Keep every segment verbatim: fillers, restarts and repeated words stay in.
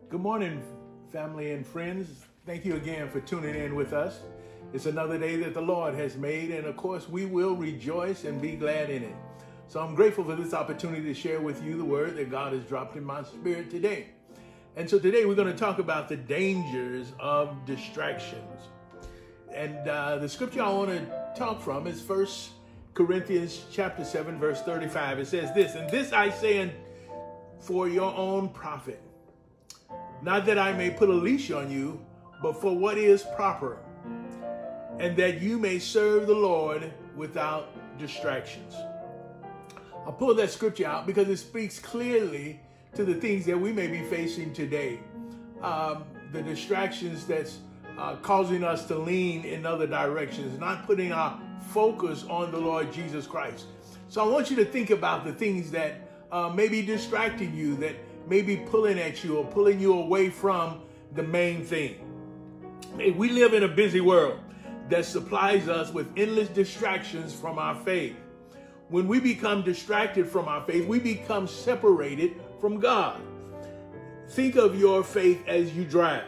Good morning, family and friends. Thank you again for tuning in with us. It's another day that the Lord has made, and of course, we will rejoice and be glad in it. So I'm grateful for this opportunity to share with you the word that God has dropped in my spirit today. And so today we're going to talk about the dangers of distractions. And uh, the scripture I want to talk from is First Corinthians chapter seven, verse thirty-five. It says this, "And this I say for your own profit, not that I may put a leash on you, but for what is proper, and that you may serve the Lord without distractions." I pulled that scripture out because it speaks clearly to the things that we may be facing today. Um, the distractions that's uh, causing us to lean in other directions, not putting our focus on the Lord Jesus Christ. So I want you to think about the things that uh, may be distracting you, that may be pulling at you or pulling you away from the main thing. Hey, we live in a busy world that supplies us with endless distractions from our faith. When we become distracted from our faith, we become separated from God. Think of your faith as you drive.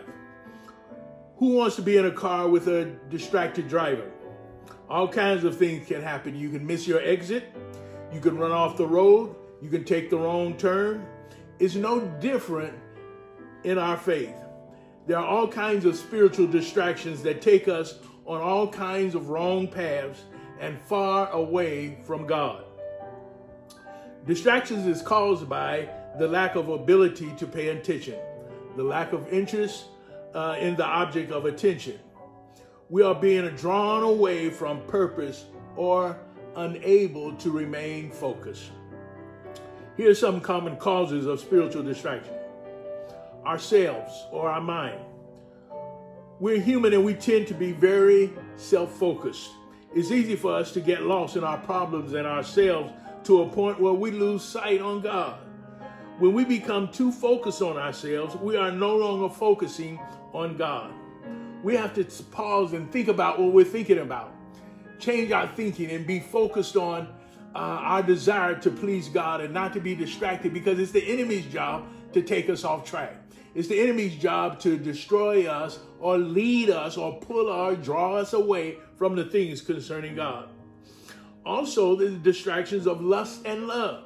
Who wants to be in a car with a distracted driver? All kinds of things can happen. You can miss your exit. You can run off the road. You can take the wrong turn. It's no different in our faith. There are all kinds of spiritual distractions that take us on all kinds of wrong paths and far away from God. Distractions is caused by the lack of ability to pay attention, the lack of interest uh, in the object of attention. We are being drawn away from purpose or unable to remain focused. Here are some common causes of spiritual distraction. Ourselves or our mind. We're human and we tend to be very self-focused. It's easy for us to get lost in our problems and ourselves to a point where we lose sight on God. When we become too focused on ourselves, we are no longer focusing on God. We have to pause and think about what we're thinking about. Change our thinking and be focused on uh, our desire to please God and not to be distracted, because it's the enemy's job to take us off track. It's the enemy's job to destroy us or lead us or pull or draw us away from the things concerning God. Also, the distractions of lust and love.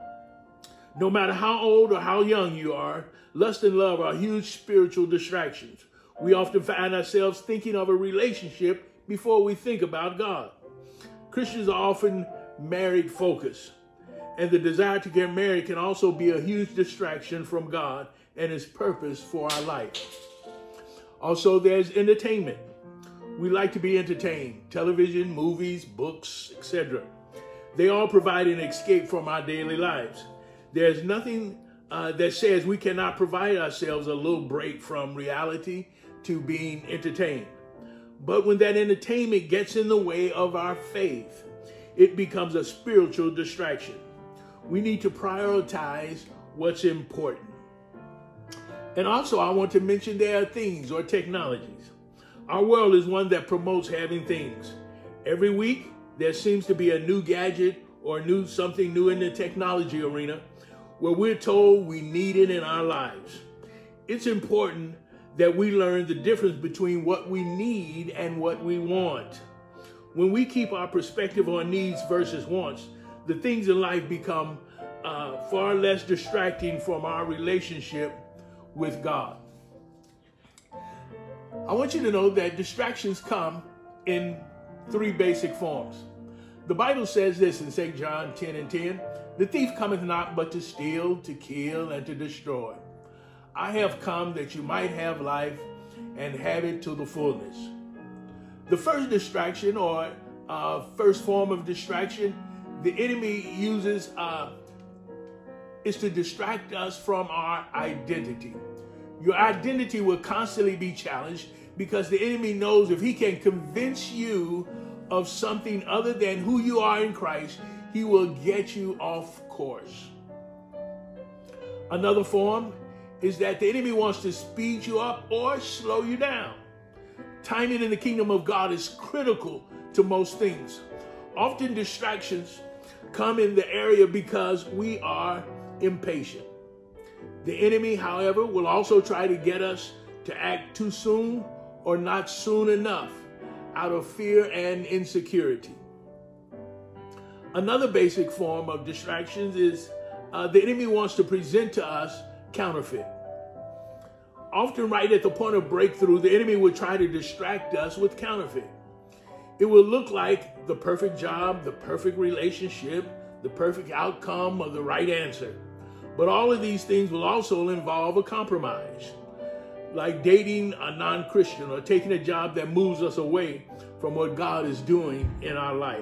No matter how old or how young you are, lust and love are huge spiritual distractions. We often find ourselves thinking of a relationship before we think about God. Christians are often married focused, and the desire to get married can also be a huge distraction from God and his purpose for our life. Also, there's entertainment. We like to be entertained. Television, movies, books, et cetera. They all provide an escape from our daily lives. There's nothing uh, that says we cannot provide ourselves a little break from reality to being entertained. But when that entertainment gets in the way of our faith, it becomes a spiritual distraction. We need to prioritize what's important. And also, I want to mention there are things or technologies. Our world is one that promotes having things. Every week, there seems to be a new gadget or new something new in the technology arena where we're told we need it in our lives. It's important that we learn the difference between what we need and what we want. When we keep our perspective on needs versus wants, the things in life become uh, far less distracting from our relationship with God. I want you to know that distractions come in three basic forms. The Bible says this in Saint John ten and ten, "The thief cometh not but to steal, to kill, and to destroy. I have come that you might have life and have it to the fullness." The first distraction or uh, first form of distraction the enemy uses uh, is to distract us from our identity. Your identity will constantly be challenged because the enemy knows if he can convince you of something other than who you are in Christ, he will get you off course. Another form is that the enemy wants to speed you up or slow you down. Timing in the kingdom of God is critical to most things. Often distractions come in the area because we are impatient. The enemy, however, will also try to get us to act too soon or not soon enough out of fear and insecurity. Another basic form of distractions is uh, the enemy wants to present to us counterfeit. Often right at the point of breakthrough, the enemy will try to distract us with counterfeit. It will look like the perfect job, the perfect relationship, the perfect outcome, or the right answer. But all of these things will also involve a compromise, like dating a non-Christian or taking a job that moves us away from what God is doing in our life.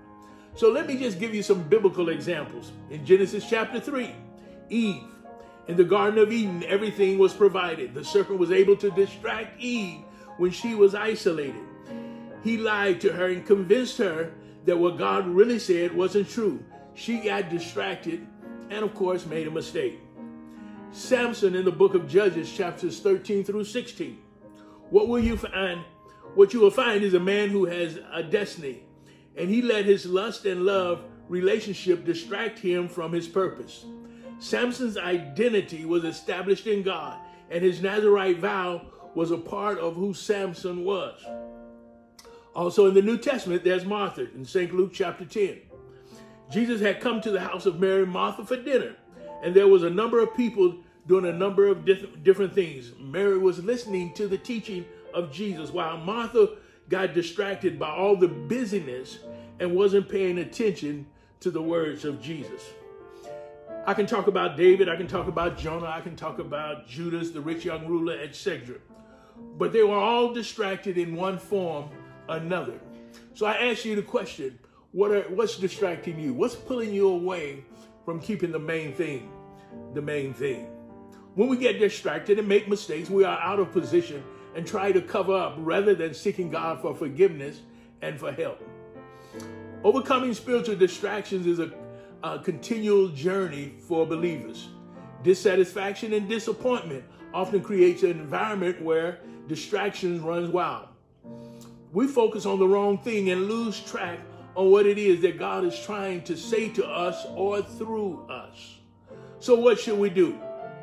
So let me just give you some biblical examples. In Genesis chapter three, Eve, in the Garden of Eden, everything was provided. The serpent was able to distract Eve when she was isolated. He lied to her and convinced her that what God really said wasn't true. She got distracted and, of course, made a mistake. Samson in the book of Judges, chapters thirteen through sixteen. What will you find? What you will find is a man who has a destiny, and he let his lust and love relationship distract him from his purpose. Samson's identity was established in God, and his Nazirite vow was a part of who Samson was. Also in the New Testament, there's Martha in Saint Luke chapter ten. Jesus had come to the house of Mary and Martha for dinner, and there was a number of people doing a number of diff- different things. Mary was listening to the teaching of Jesus, while Martha got distracted by all the busyness and wasn't paying attention to the words of Jesus. I can talk about David, I can talk about Jonah, I can talk about Judas, the rich young ruler, et cetera. But they were all distracted in one form or another. So I ask you the question, what are, what's distracting you? What's pulling you away from keeping the main thing, the main thing? When we get distracted and make mistakes, we are out of position and try to cover up rather than seeking God for forgiveness and for help. Overcoming spiritual distractions is a, a continual journey for believers. Dissatisfaction and disappointment often creates an environment where distractions run wild. We focus on the wrong thing and lose track on what it is that God is trying to say to us or through us. So what should we do?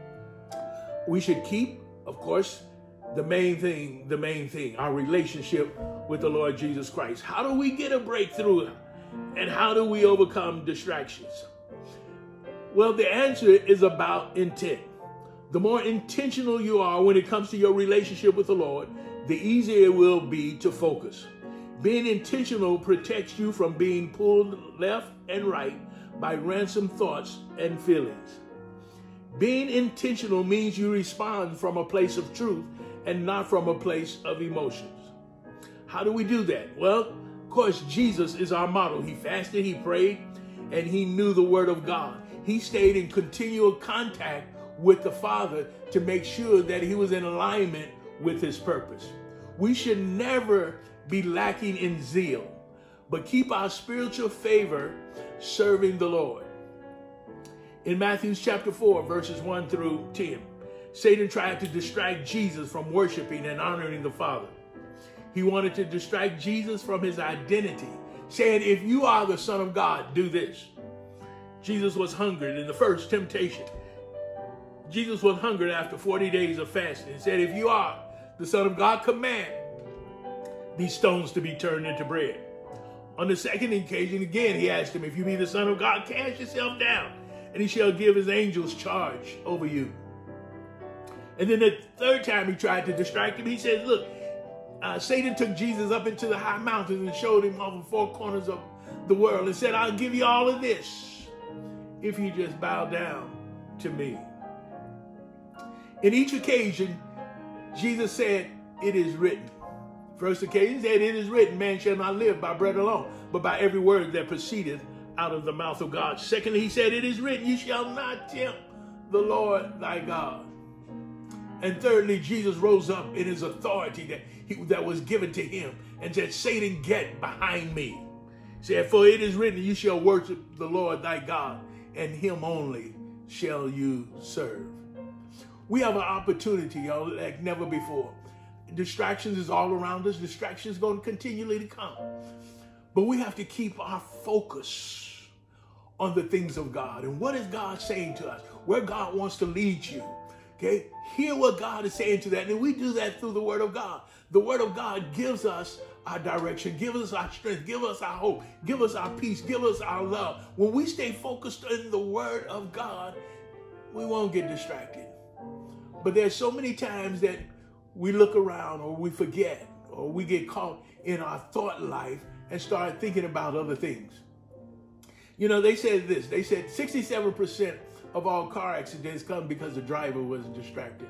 We should keep, of course, the main thing, the main thing, our relationship with the Lord Jesus Christ. How do we get a breakthrough? And how do we overcome distractions? Well, the answer is about intent. The more intentional you are when it comes to your relationship with the Lord, the easier it will be to focus. Being intentional protects you from being pulled left and right by ransom thoughts and feelings. Being intentional means you respond from a place of truth and not from a place of emotions. How do we do that? Well, of course, Jesus is our model. He fasted, he prayed, and he knew the word of God. He stayed in continual contact with the Father to make sure that he was in alignment with his purpose. We should never be lacking in zeal, but keep our spiritual favor serving the Lord. In Matthew chapter four, verses one through ten, Satan tried to distract Jesus from worshiping and honoring the Father. He wanted to distract Jesus from his identity, saying, if you are the Son of God, do this. Jesus was hungry in the first temptation. Jesus was hungry after forty days of fasting and said, if you are the Son of God, command these stones to be turned into bread. On the second occasion, again, he asked him, if you be the Son of God, cast yourself down, and he shall give his angels charge over you. And then the third time he tried to distract him, he said, look, uh, Satan took Jesus up into the high mountains and showed him all the four corners of the world and said, I'll give you all of this if you just bow down to me. In each occasion, Jesus said, it is written. First occasion said, it is written, man shall not live by bread alone, but by every word that proceedeth out of the mouth of God. Secondly, he said, it is written, you shall not tempt the Lord thy God. And thirdly, Jesus rose up in his authority that, he, that was given to him and said, Satan, get behind me. He said, for it is written, you shall worship the Lord thy God, and him only shall you serve. We have an opportunity, y'all, like never before. Distractions is all around us. Distractions going to continually to come. But we have to keep our focus on the things of God. And what is God saying to us? Where God wants to lead you. Okay? Hear what God is saying to that. And we do that through the Word of God. The Word of God gives us our direction, give us our strength, give us our hope, give us our peace, give us our love. When we stay focused in the Word of God, we won't get distracted. But there's so many times that we look around or we forget or we get caught in our thought life and start thinking about other things. You know, they said this, they said sixty-seven percent of all car accidents come because the driver was distracted.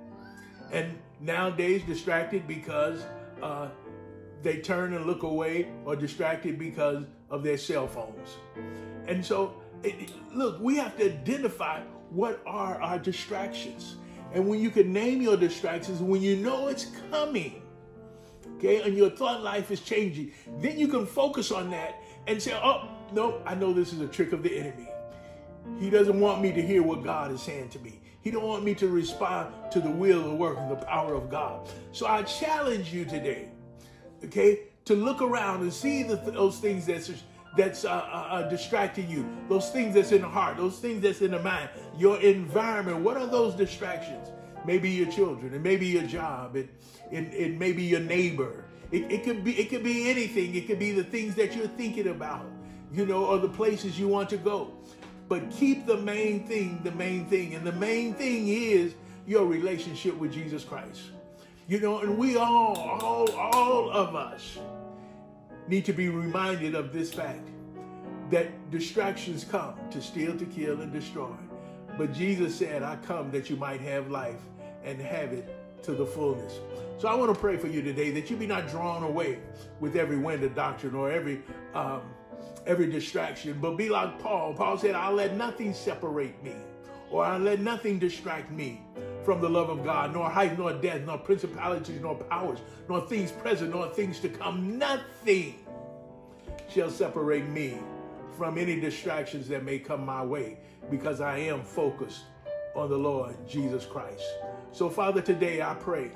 And nowadays distracted because uh, they turn and look away, or distracted because of their cell phones. And so, it, look, we have to identify what are our distractions. And when you can name your distractions, when you know it's coming, okay, and your thought life is changing, then you can focus on that and say, oh, no, I know this is a trick of the enemy. He doesn't want me to hear what God is saying to me. He don't want me to respond to the will and work and the power of God. So I challenge you today, okay, to look around and see the, those things that's that's uh, uh, distracting you, those things that's in the heart, those things that's in the mind, your environment. What are those distractions? Maybe your children, it may be your job, it, it, it may be your neighbor. It, it could be it could be anything. It could be the things that you're thinking about, you know, or the places you want to go. But keep the main thing, the main thing. And the main thing is your relationship with Jesus Christ. You know, and we all, all, all of us need to be reminded of this fact, that distractions come to steal, to kill, and destroy. But Jesus said, I come that you might have life and have it to the fullness. So I want to pray for you today that you be not drawn away with every wind of doctrine or every um, every distraction, but be like Paul. Paul said, I'll let nothing separate me, or I'll let nothing distract me from the love of God, nor height, nor depth, nor principalities, nor powers, nor things present, nor things to come. Nothing shall separate me from any distractions that may come my way, because I am focused on the Lord Jesus Christ. So Father, today I pray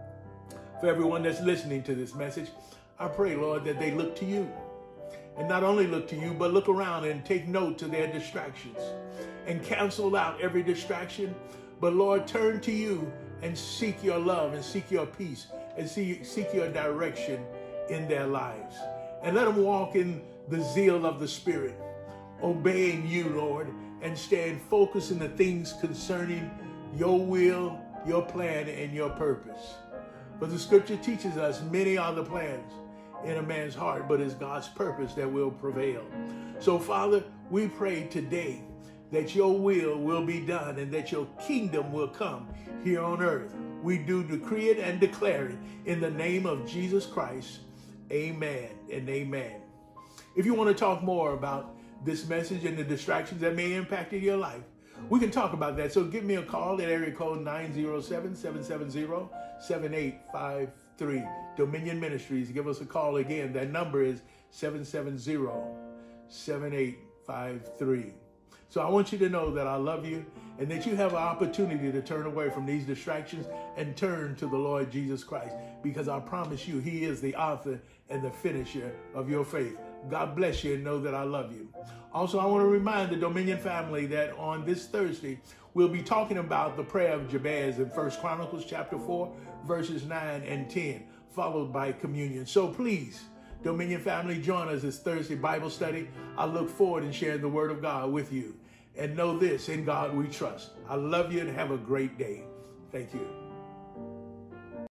for everyone that's listening to this message. I pray, Lord, that they look to you. And not only look to you, but look around and take note to their distractions and cancel out every distraction. But Lord, turn to you and seek your love and seek your peace and see, seek your direction in their lives. And let them walk in the zeal of the Spirit, obeying you, Lord, and staying focused in the things concerning your will, your plan, and your purpose. But the scripture teaches us many are the plans in a man's heart, but it's God's purpose that will prevail. So, Father, we pray today that your will will be done and that your kingdom will come here on earth. We do decree it and declare it in the name of Jesus Christ. Amen and amen. If you want to talk more about this message and the distractions that may impact in your life, we can talk about that. So give me a call at area code nine zero seven, seven seven zero, seven eight five three. Dominion Ministries. Give us a call again. That number is seven seven zero, seven eight five three. So I want you to know that I love you and that you have an opportunity to turn away from these distractions and turn to the Lord Jesus Christ, because I promise you, he is the author and the finisher of your faith. God bless you, and know that I love you. Also, I want to remind the Dominion family that on this Thursday, we'll be talking about the prayer of Jabez in First Chronicles chapter four, verses nine and ten, followed by communion. So please, Dominion family, join us this Thursday Bible study. I look forward to sharing the word of God with you. And know this, in God we trust. I love you and have a great day. Thank you.